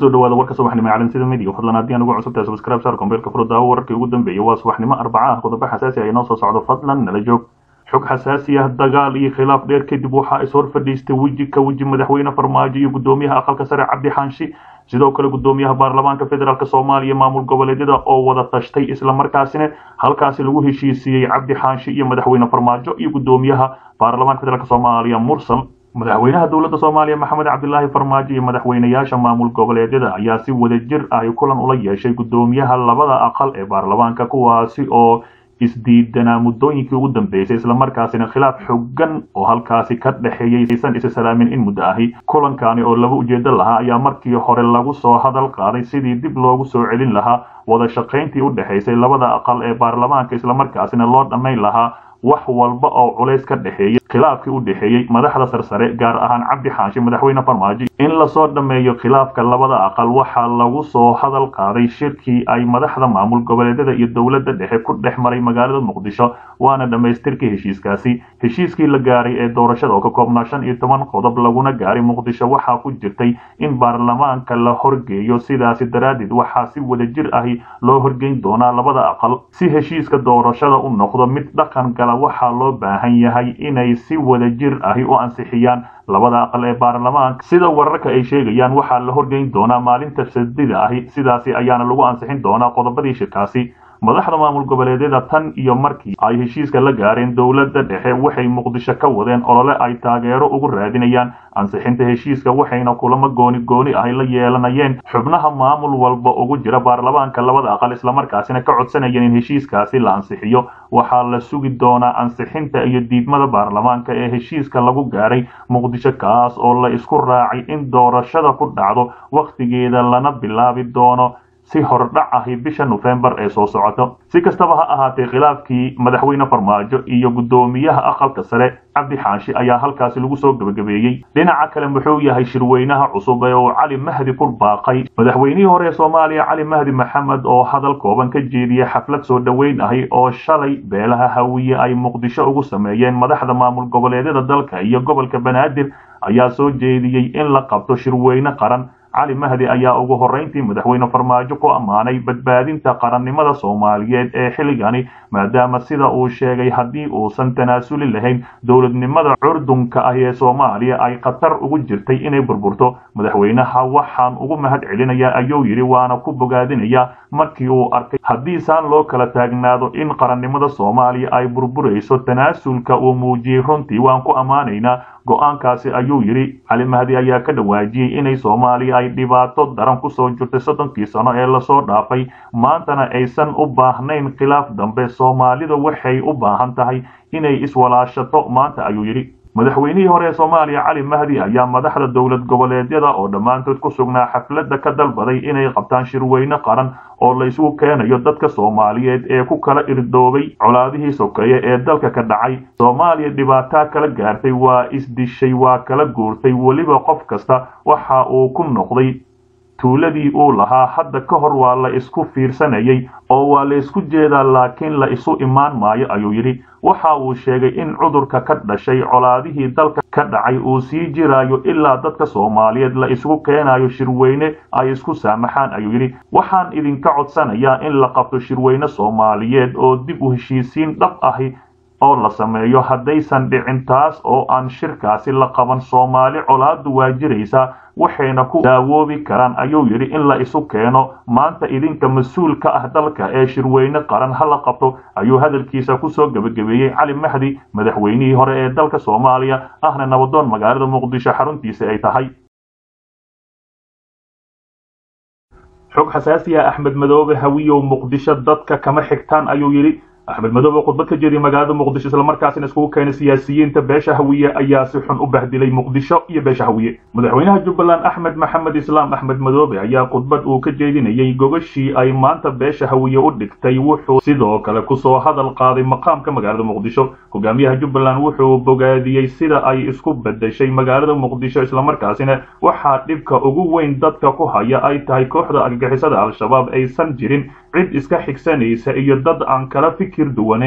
kusoo dhawaada warka subaxnimo ee caalamsida midiga fadlan haddii aan ugu cusubtahay subscribe saar kombeelka furada wararkii ugu dambeeyay waa subaxnimo arbacaha qodobo xasaasi ah inoo soo socdo fadlan nala joog xog xasaasi ah dagaal iyo khilaaf dheer kadib waxaa is hor fadhiistay weji madaxweyne farmaajo iyo gudoomiyaha aqalka sare cabdi xaanshi sidoo kale gudoomiyaha baarlamaanka federaalk soomaaliya maamul goboleedyada oo wada tashtay isla markaasina halkaasi lagu heshiisiiyey cabdi xaanshi iyo madaxweyne farmaajo iyo gudoomiyaha baarlamaanka federaalk soomaaliya mursal madaxweynaha dowladda soomaaliya maxamed cabdilaahi farmaajo iyo madaxweynayaasha maamul goboleedyada ayaa si wadajir ah kulan ula yeeshay gudoomiyaha labada aqal ee baarlamaanka kuwaasi oo isdiidanaa muddooyinkii ugu dambeysay isla markaasina khilaaf xooggan oo halkaasi ka dhexeeyay aysan isa salaamin in muddo ahi kulankani oo laba ujeedo lahaa ayaa markii hore lagu soo hadal qaaday sidii dib loogu soo celin lahaa wada shaqayntii u dhexaysay labada aqal ee baarlamaanka isla markaasina loo dhammayn lahaa wax walba oo culays ka dhexeeyay khilaafkii u dhexeeyey madaxda sarsare gaar ahaan cabdi xaanshi madaxweyne farmaajo in lasoo dhammeeyo khilaafka labada aqal waxaa lagu soo hadal qaaday shirkii ay madaxda maamul goboleedyada iyo dowladda dhexe ku dhex maray magaalada muqdisho waana dhammaystirkii heshiiskii la gaaray ee doorashada oo ka koobnaa 15 qodob laguna gaaray muqdisho waxaa ku jirtay in baarlamaanka la horgeeyo sidaasi daraaddeed waxaa si wadajir ahi loo horgeyn doonaa labada aqal si heshiiska doorashada u noqdo mid dhaqan gala waxaa loo baahan yahay inay si wadajir ahi u ansixiyaan labada aqal ee baarlamaanka sida wararka ay sheegayaan waxaa la horgeyn doonaa maalinta sabtida ahi sidaasi ayaana lagu ansixin doonaa qodobadii shirkaasi madaxda maamul goboleedyada tan iyo markii ay heshiiska la gaareen dowladda dhexe waxay muqdisho ka wadeen olole ay taageero ugu raadinayaan ansixinta heshiiska waxayna kulamo gooni ahi la yeelanayeen xubnaha maamul walba ugu jira baarlamaanka labada aqal islamarkaasina ka codsanayeen in heshiiskaasi la ansixiyo waxaa la sugi doonaa ansixinta iyo diidmada baarlamaanka ee heshiiska lagu gaaray muqdisho kaas oo la isku raacay in doorashada ku dhacdo wakhtigeeda lana bilaabi doono si hordhac ahi bisha November ee soo socoto si kastaba ha ahaatee khilaafkii madaxweyne farmaajo iyo gudoomiyaha aqalka sare cabdi xaanshi ayaa halkaasi lagu soo gabagabeeyay dhinaca kale muxuu yahay shirweynaha cusub ee cali mahdi ku baaqay madaxweynihii hore ee Soomaaliya cali mahdi maxamed oo hadal kooban ka jeediyay xaflad soo dhaweyn ahi oo shalay beelaha hawiye ay muqdisho ugu sameeyeen madaxda maamul goboleedyada dalka iyo gobolka banaadir ayaa soo jeediyay in la qabto shirweyne qaran cali mahdi ayaa ugu horeyntii madaxweyne farmaajo ku ammaanay badbaadinta qarannimada Soomaaliyeed ee xilligani maadaama sida uu sheegay haddii uusan tanaasuli lahayn dowladnimada curdunka ah ee Soomaaliya ay qatar ugu jirtay inay burburto madaxweynaha waxaan ugu mahad celinayaa ayuu yiri waana ku bogaadinayaa markii uu arkay haddii saan loo kala taagnaado in qarannimada Soomaaliya ay burburayso tanaasulka uu muujiyay runtii waan ku ammaanaynaa go'aankaasi ayuu yiri cali mahdi ayaa ka dhawaajiyay inay Soomaaliya ay dhibaato daran ku soo jirtay 30 sano ee la soo dhaafay maantana aysan u baahnayn khilaaf dambe Soomaalida waxay u baahan tahay inay iswalaashato maanta ayuu yiri madaxweynihii hore ee Soomaaliya cali mahdi ayaa madaxda dowlad goboleedyada oo dhamaantood ku sugnaa xafladda ka dalbaday inay qabtaan shirweyne qaran oo la isugu keenayo dadka Soomaaliyeed ee ku kala irdoobay colaadihii sokeeye ee dalka ka dhacay Soomaaliya dhibaato kala gaartay waa isdishay waa kala guurtay waliba qof kasta waxa uu ku noqday tuuladii uu lahaa hadda ka hor waa la isku fiirsanayay oo waa la isku jeedaa laakiin la isu imaan maayo ayuu yiri waxa uu sheegay in cudurka ka dhashay colaadihii dalka ka dhacay uu sii jiraayo ilaa dadka Soomaaliyeed la isugu keenayo shirweyne ay isku saamaxaan ayuu yiri waxaan idinka codsanayaa in la qabto shirweyne Soomaaliyeed oo dib u heshiisiin dhab ahi oo la sameeyo haddaysan dhicin taas oo aan shirkaasi la qaban Soomaali colaadu waa jiraysa waxayna ku daawoobi karaan ayuu yiri in la isu keeno maanta idinka mas'uulka ah dalka ee shirweyne qaran hala qabto ayuu hadalkiisa ku soo gabagabeeyay cali mahdi madaxweynihii hore ee dalka Soomaaliya ahna nabadoon magaalada muqdisho xaruntiisa ay tahay xog xasaasi ah axmed madoobe hawiyo muqdisho dadka kama xigtaan ayuu yiri axmed madoobe khudbad ka jeediyay magaalada muqdisho isla markaasina iskugu keenay siyaasiyiinta beesha hawiye ayaa si xun u bahdilay muqdisho iyo beesha hawiye madaxweynaha Jubbaland Axmed Maxamed Islaam Axmed Madoobe ayaa khudbad uu ka jeedinayay gogashii ay maanta beesha hawiye u dhigtay wuxuu sidoo kale ku soo hadal qaaday maqaamka magaalada muqdisho hogaamiyaha Jubbaland wuxuu bogaadiyay sida ay isku bedeshay magaalada muqdisho isla markaasina waxa dhibka ugu weyn dadka ku haya ay tahay kooxda argagixisada al-shabaab aysan jirin cid iska xigsanaysa iyo dad aan kala fikir duwanayn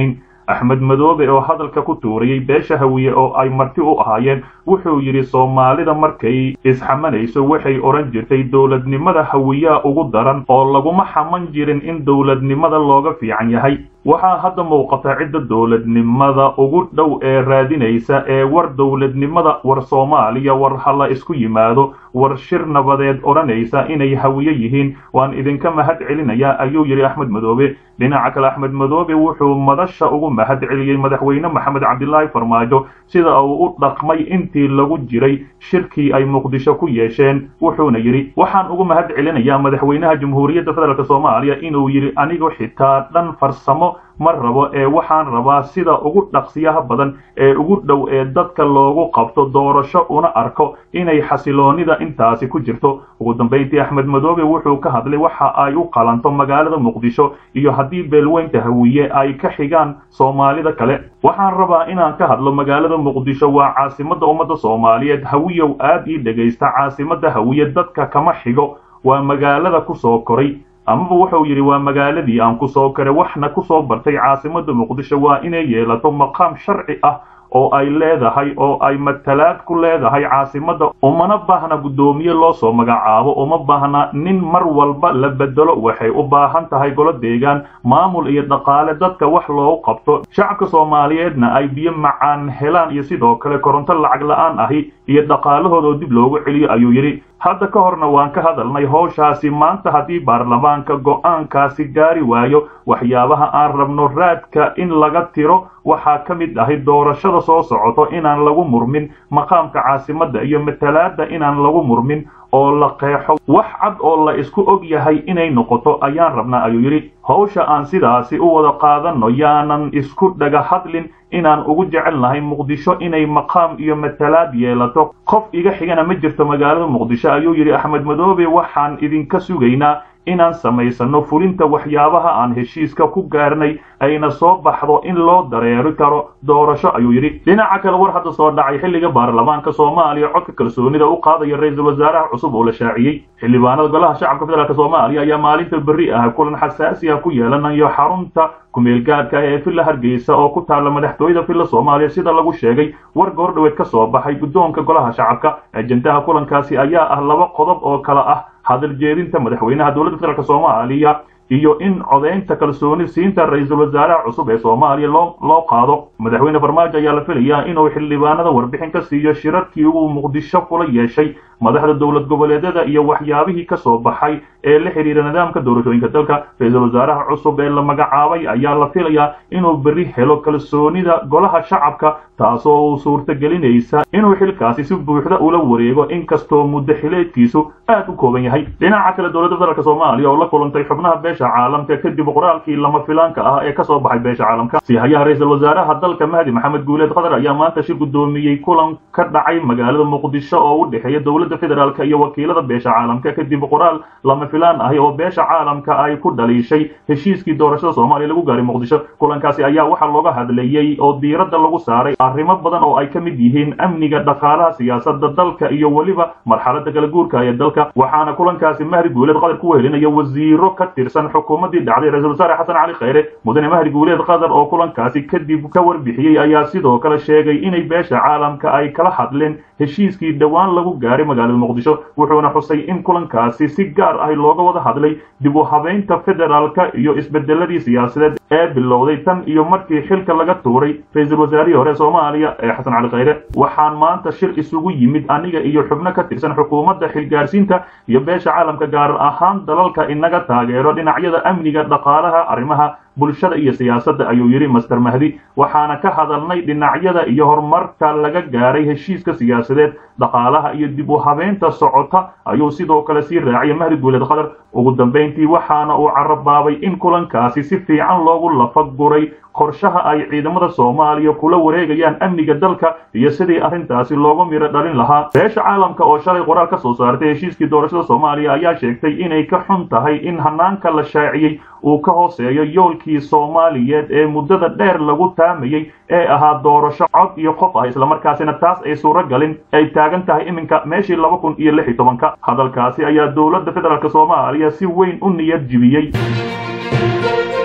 axmed madoobe oo hadalka ku tuurayay beesha hawiye oo ay marti u ahaayeen wuxuu yidhi soomaalida markay isxamanayso waxay odhan jirtay dowladnimada hawiyaa ugu daran oo laguma xaman jirin in dowladnimada looga fiican yahay waxaa hadda muuqata cidda dowladnimada ugu dhow ee raadinaysa ee war dowladnimada war soomaaliya war hala isku yimaado war shir nabadeed odhanaysa inay hawiye yihiin waan idinka mahad celinayaa ayuu yidhi axmed madoobe dhinaca kale axmed madoobe wuxuu madasha ugu mahad celiyey madaxweyne maxamed cabdilaahi farmaajo sida uu u dhaqmay intii lagu jiray shirkii ay muqdisho ku yeesheen wuxuuna yidhi waxaan ugu mahad celinayaa madaxweynaha jamhuuriyadda federaalk soomaaliya inuu yidhi anigu xitaa dhan farsamo ma rabo ee waxaan rabaa sida ugu dhaqsiyaha badan ee ugu dhow ee dadka loogu qabto doorasho una arko inay xasiloonida intaasi ku jirto ugu dambayntii axmed madoobe wuxuu ka hadlay waxa ay u qalanto magaalada muqdisho iyo haddii beelweynta hawiye ay ka xigaan soomaalida kale waxaan rabaa inaan ka hadlo magaalada muqdisho waa caasimadda ummadda soomaaliyeed hawiyow aad ii dhegaysta caasimadda hawiye dadka kama xigo waa magaalada ku soo koray amaba wuxuu yidhi waa magaaladii aan ku soo karay waxna ku soo bartay caasimadda muqdisho waa inay yeelato maqaam sharci ah oo ay leedahay oo ay matalaad ku leedahay caasimadda umana baahna guddoomiye loo soo magacaabo uma baahna nin mar walba la bedelo waxay u baahan tahay golo deegaan maamul iyo dhaqaale dadka wax loogu qabto shacabka soomaaliyeedna ay biyo macaan helaan iyo sidoo kale koronto lacag la-aan ahi iyo dhaqaalahooda oo dib loogu celiyo ayuu yidhi hadda ka horna waan ka hadalnay howshaasi maanta haddii baarlamaanka go'aankaasi gaari waayo waxyaabaha aan rabno raadka in laga tiro waxaa ka mid ahay doorashada soo socoto inaan lagu murmin maqaamka caasimadda iyo matalaadda inaan lagu murmin oo la qeexo wax cad oo la isku og yahay inay noqoto ayaan rabnaa ayuu yidhi howsha aan sidaasi u wada qaadanno yaanan isku dhaga hadlin inaan ugu jecelnahay muqdisho inay maqaam iyo matalaad yeelato qof iga xigana ma jirto magaalada muqdisho ayuu yidhi axmed madoobe waxaan idinka sugaynaa inaan samaysano fulinta waxyaabaha aan heshiiska ku gaarnay ayna soo baxdo in loo dareeri karo doorasho ayuu yidhi dhinaca kale war hadda soo dhacay xilliga baarlamaanka soomaaliya codka kalsoonida u qaadaya ra-iisul wasaaraha cusub oo la shaaciyey xildhibaanada golaha shacabka federaalk soomaaliya ayaa maalinta berri ah kulan xasaasi ah ku yeelanayo xarunta kumeelgaadka ee villa hargeysa oo ku taalla madaxtooyada villa soomaaliya sida lagu sheegay war goordhoweed ka soo baxay guddoonka golaha shacabka ajendaha kulankaasi ayaa ah laba qodob oo kale ah hadal jeedinta madaxweynaha dowladda federaalk soomaaliya iyo in codaynta kalsooni siinta ra-iisul wasaaraha cusub ee soomaaliya loo qaado madaxweyne farmaajo ayaa la filayaa inuu xildhibaanada warbixin ka siiyo shirarkii uu muqdisho kula yeeshay madaxda dowlad goboleedyada iyo waxyaabihii ka soo baxay ee la xidhiira nidaamka doorashooyinka dalka ra-iisul wasaaraha cusub ee la magacaabay ayaa la filayaa inuu berri helo kalsoonida golaha shacabka taasoo uu suurtagelinaysa inuu xilkaasi si buuxda ula wareego inkastoo muddo xileedkiisu aad u kooban yahay dhinaca kale dowladda federaalk soomaaliya oo la kulantay xubnaha beesha caalamka kadib qoraalkii lama filaanka ah ee ka soo baxay beesha caalamka sihayaha ra-iisul wasaaraha dalka mahdi maxamed guuleed qadar ayaa maanta shir guddoomiyey kulan ka dhacay magaalada muqdisho oo u dhexeeya dowladda federaalk iyo wakiilada beesha caalamka kadib qoraal lama filaan ahi oo beesha caalamka ay ku dhaliishay heshiiskii doorashada soomaaliya lagu gaaray muqdisho kulankaasi ayaa waxaa looga hadlayey oo diiradda lagu saaray arrimo badan oo ay ka mid yihiin amniga dhaqaalaha siyaasadda dalka iyo weliba marxaladda kala guurka ee dalka waxaana kulankaasi mahdi guuleed qadar ku wehelinaya wasiiro ka tirsan xukuumaddii dhacday ra-iisul wasaare xasan cali khayre mudane mahdi guuleed qadar oo kulankaasi kadib ka warbixiyey ayaa sidoo kale sheegay inay beesha caalamka ay kala hadleen heshiiskii dhowaan lagu gaaray magaalada muqdisho wuxuuna xusay in kulankaasi si gaar ah looga wada hadlay dib u habeynta federaalka iyo isbedeladii siyaasadeed ee bilowday tan iyo markii xilka laga tuuray ra-iisul wasaarihii hore soomaaliya ee xasan cali khayre waxaan maanta shir isugu yimid aniga iyo xubno ka tirsan xukuumadda xilgaarsiinta iyo beesha caalamka gaar ahaan dalalka inaga taageero dhinacyada amniga dhaqaalaha arrimaha bulshada iyo siyaasadda ayuu yidhi master mahdi waxaana ka hadalnay dhinacyada iyo horumarka laga gaaray heshiiska siyaasadeed dhaqaalaha iyo dib u habeynta socota ayuu sidoo kale sii raaciyay mahdi guuleed qadar ugu dambayntii waxaana uu carabaabay in kulankaasi si fiican loogu lafaguray qorshaha ay ciidamada soomaaliya kula wareegayaan amniga dalka iyo sidii arrintaasi looga miro dhalin lahaa beesha caalamka oo shalay qoraal ka soo saartay heshiiskii doorashada soomaaliya ayaa sheegtay inay ka xun tahay in hanaanka la shaaciyey uu ka hooseeyo yoolkii soomaaliyeed ee muddada dheer lagu taamayey ee ahaa doorasho cod iyo qof ah islamarkaasina taas ay suuragalin ay taagan tahay iminka meeshii 2016 hadalkaasi ayaa dowladda federaalk soomaaliya si weyn u niyad jibiyey